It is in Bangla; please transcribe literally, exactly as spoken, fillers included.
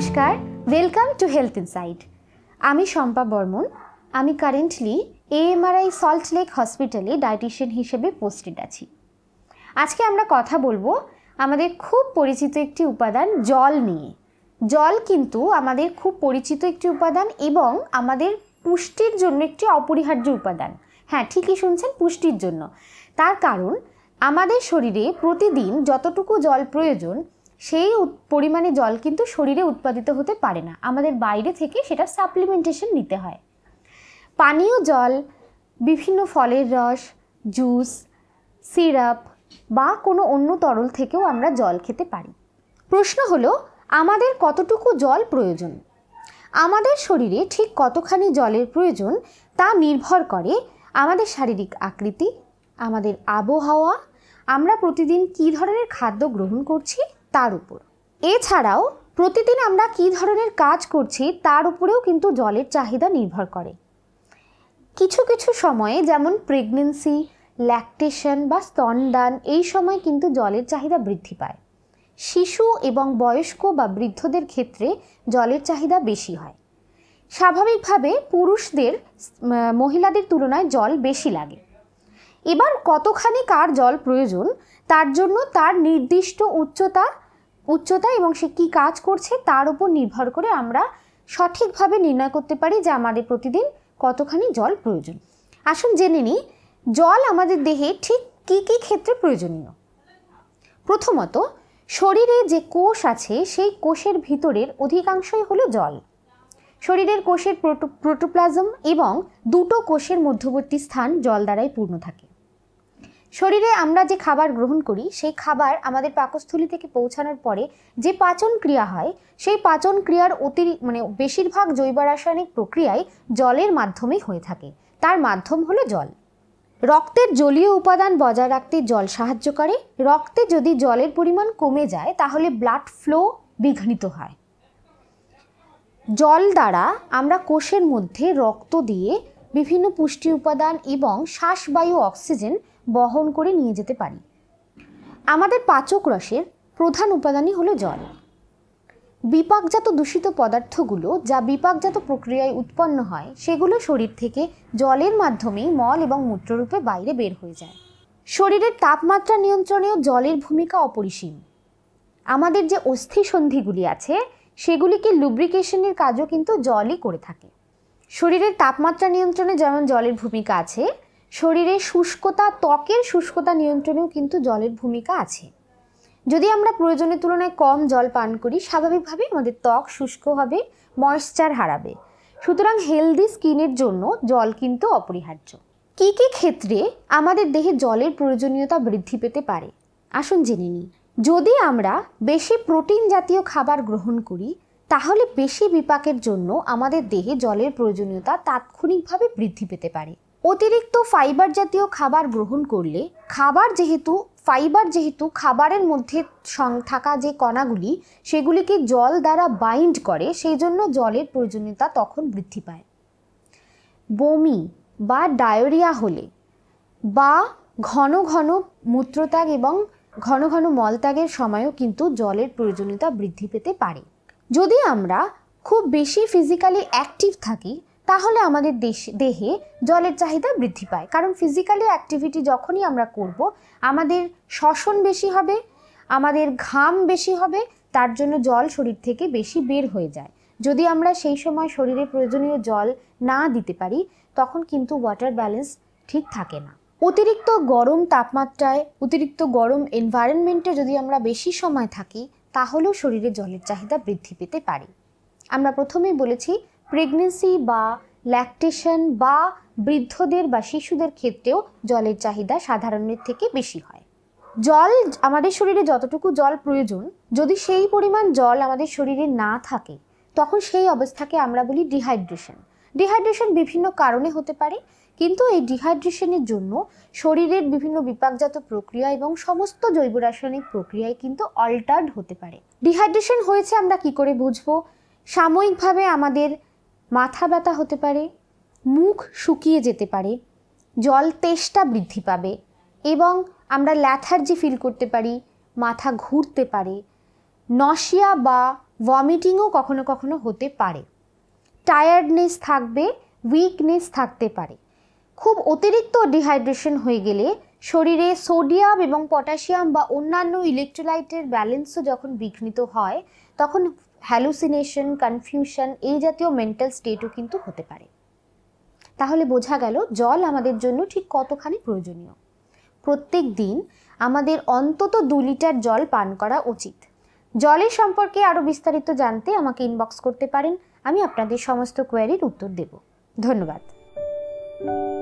নমস্কার, ওয়েলকাম টু হেলথ ইনসাইট। আমি শম্পা বর্মন। আমি কারেন্টলি এএমআরআই সল্ট লেক হসপিটালে ডায়েটিশিয়ান হিসেবে পোস্টেড আছি। আজকে আমরা কথা বলবো আমাদের খুব পরিচিত একটি উপাদান জল নিয়ে। জল কিন্তু আমাদের খুব পরিচিত একটি উপাদান এবং আমাদের পুষ্টির জন্য একটি অপরিহার্য উপাদান। হ্যাঁ, ঠিকই শুনছেন, পুষ্টির জন্য। তার কারণ আমাদের শরীরে প্রতিদিন যতটুকু জল প্রয়োজন সেই পরিমাণে জল কিন্তু শরীরে উৎপাদিত হতে পারে না, আমাদের বাইরে থেকে সেটা সাপ্লিমেন্টেশন নিতে হয়। পানীয় জল, বিভিন্ন ফলের রস, জুস, সিরাপ বা কোনো অন্য তরল থেকেও আমরা জল খেতে পারি। প্রশ্ন হলো আমাদের কতটুকু জল প্রয়োজন। আমাদের শরীরে ঠিক কতখানি জলের প্রয়োজন তা নির্ভর করে আমাদের শারীরিক আকৃতি, আমাদের আবহাওয়া, আমরা প্রতিদিন কী ধরনের খাদ্য গ্রহণ করছি তার উপর। এছাড়াও প্রতিদিন আমরা কী ধরনের কাজ করছি তার উপরেও কিন্তু জলের চাহিদা নির্ভর করে। কিছু কিছু সময়ে, যেমন প্রেগনেন্সি, ল্যাকটেশন বা স্তনদান, এই সময় কিন্তু জলের চাহিদা বৃদ্ধি পায়। শিশু এবং বয়স্ক বা বৃদ্ধদের ক্ষেত্রে জলের চাহিদা বেশি হয়। স্বাভাবিকভাবে পুরুষদের মহিলাদের তুলনায় জল বেশি লাগে। এবার কতখানি কার জল প্রয়োজন তার জন্য তার নির্দিষ্ট উচ্চতা উচ্চতা এবং সে কী কাজ করছে তার উপর নির্ভর করে আমরা সঠিকভাবে নির্ণয় করতে পারি যে আমাদের প্রতিদিন কতখানি জল প্রয়োজন। আসুন জেনে নিই জল আমাদের দেহে ঠিক কী কী ক্ষেত্রে প্রয়োজনীয়। প্রথমত, শরীরে যে কোষ আছে সেই কোষের ভিতরের অধিকাংশই হলো জল। শরীরের কোষের প্রোটো প্রোটোপ্লাজম এবং দুটো কোষের মধ্যবর্তী স্থান জল দ্বারাই পূর্ণ থাকে। শরীরে আমরা যে খাবার গ্রহণ করি সেই খাবার আমাদের পাকস্থলী থেকে পৌঁছানোর পরে যে পাচন ক্রিয়া হয় সেই পাচন ক্রিয়ার অতিরিক্ত মানে বেশিরভাগ জৈব রাসায়নিক প্রক্রিয়ায় জলের মাধ্যমেই হয়ে থাকে। তার মাধ্যম হলো জল। রক্তের জলীয় উপাদান বজায় রাখতে জল সাহায্য করে। রক্তে যদি জলের পরিমাণ কমে যায় তাহলে ব্লাড ফ্লো বিঘ্নিত হয়। জল দ্বারা আমরা কোষের মধ্যে রক্ত দিয়ে বিভিন্ন পুষ্টি উপাদান এবং শ্বাসবায়ু অক্সিজেন বহন করে নিয়ে যেতে পারি। আমাদের পাচক রসের প্রধান উপাদানই হলো জল। বিপাকজাত দূষিত পদার্থগুলো যা বিপাকজাত প্রক্রিয়ায় উৎপন্ন হয় সেগুলো শরীর থেকে জলের মাধ্যমেই মল এবং মূত্ররূপে বাইরে বের হয়ে যায়। শরীরের তাপমাত্রা নিয়ন্ত্রণেও জলের ভূমিকা অপরিসীম। আমাদের যে অস্থিসন্ধিগুলি আছে সেগুলিকে লুব্রিকেশনের কাজও কিন্তু জলই করে থাকে। শরীরের তাপমাত্রা নিয়ন্ত্রণে যেমন জলের ভূমিকা আছে, শরীরের শুষ্কতা, ত্বকের শুষ্কতা নিয়ন্ত্রণেও কিন্তু জলের ভূমিকা আছে। যদি আমরা প্রয়োজনের তুলনায় কম জল পান করি স্বাভাবিকভাবে আমাদের ত্বক শুষ্ক হবে, ময়েশ্চার হারাবে। সুতরাং হেলদি স্কিনের জন্য জল কিন্তু অপরিহার্য। কী কী ক্ষেত্রে আমাদের দেহে জলের প্রয়োজনীয়তা বৃদ্ধি পেতে পারে আসুন জেনে নিই। যদি আমরা বেশি প্রোটিন জাতীয় খাবার গ্রহণ করি তাহলে বেশি বিপাকের জন্য আমাদের দেহে জলের প্রয়োজনীয়তা তাৎক্ষণিকভাবে বৃদ্ধি পেতে পারে। অতিরিক্ত ফাইবার জাতীয় খাবার গ্রহণ করলে খাবার যেহেতু ফাইবার যেহেতু খাবারের মধ্যে থাকা যে কণাগুলি সেগুলিকে জল দ্বারা বাইন্ড করে, সেই জন্য জলের প্রয়োজনীয়তা তখন বৃদ্ধি পায়। বমি বা ডায়রিয়া হলে বা ঘন ঘন মূত্রত্যাগ এবং ঘন ঘন মলত্যাগের সময়ও কিন্তু জলের প্রয়োজনীয়তা বৃদ্ধি পেতে পারে। যদি আমরা খুব বেশি ফিজিক্যালি অ্যাক্টিভ থাকি তাহলে আমাদের দেহে জলের চাহিদা বৃদ্ধি পায়। কারণ ফিজিক্যালি অ্যাক্টিভিটি যখনই আমরা করব আমাদের শ্বসন বেশি হবে, আমাদের ঘাম বেশি হবে, তার জন্য জল শরীর থেকে বেশি বের হয়ে যায়। যদি আমরা সেই সময় শরীরে প্রয়োজনীয় জল না দিতে পারি তখন কিন্তু ওয়াটার ব্যালেন্স ঠিক থাকে না। অতিরিক্ত গরম তাপমাত্রায়, অতিরিক্ত গরম এনভায়রনমেন্টে যদি আমরা বেশি সময় থাকি তাহলেও শরীরে জলের চাহিদা বৃদ্ধি পেতে পারে। আমরা প্রথমেই বলেছি প্রেগনেন্সি বা ল্যাকটেশন বা বৃদ্ধদের বা শিশুদের ক্ষেত্রেও জলের চাহিদা সাধারণের থেকে বেশি হয়। জল আমাদের শরীরে যতটুকু জল প্রয়োজন যদি সেই পরিমাণ জল আমাদের শরীরে না থাকে তখন সেই অবস্থাকে আমরা বলি ডিহাইড্রেশন। ডিহাইড্রেশন বিভিন্ন কারণে হতে পারে, কিন্তু এই ডিহাইড্রেশনের জন্য শরীরের বিভিন্ন বিপাকজাত প্রক্রিয়া এবং সমস্ত জৈব রাসায়নিক প্রক্রিয়ায় কিন্তু অল্টার্ড হতে পারে। ডিহাইড্রেশন হয়েছে আমরা কি করে বুঝবো? সাময়িকভাবে আমাদের মাথা ব্যথা হতে পারে, মুখ শুকিয়ে যেতে পারে, জল তেষ্টা বৃদ্ধি পাবে এবং আমরা ল্যাথার্জি ফিল করতে পারি, মাথা ঘুরতে পারে, নশিয়া বা ভমিটিংও কখনো কখনো হতে পারে, টায়ার্ডনেস থাকবে, উইকনেস থাকতে পারে। খুব অতিরিক্ত ডিহাইড্রেশন হয়ে গেলে শরীরে সোডিয়াম এবং পটাশিয়াম বা অন্যান্য ইলেকট্রোলাইটের ব্যালেন্সও যখন বিঘ্নিত হয় তখন হ্যালুসিনেশন, কনফিউশন এই জাতীয় মেন্টাল স্টেটও কিন্তু হতে পারে। তাহলে বোঝা গেল জল আমাদের জন্য ঠিক কতখানি প্রয়োজনীয়। প্রত্যেক দিন আমাদের অন্তত দু লিটার জল পান করা উচিত। জলের সম্পর্কে আরও বিস্তারিত জানতে আমাকে ইনবক্স করতে পারেন, আমি আপনাদের সমস্ত কোয়ারির উত্তর দেব। ধন্যবাদ।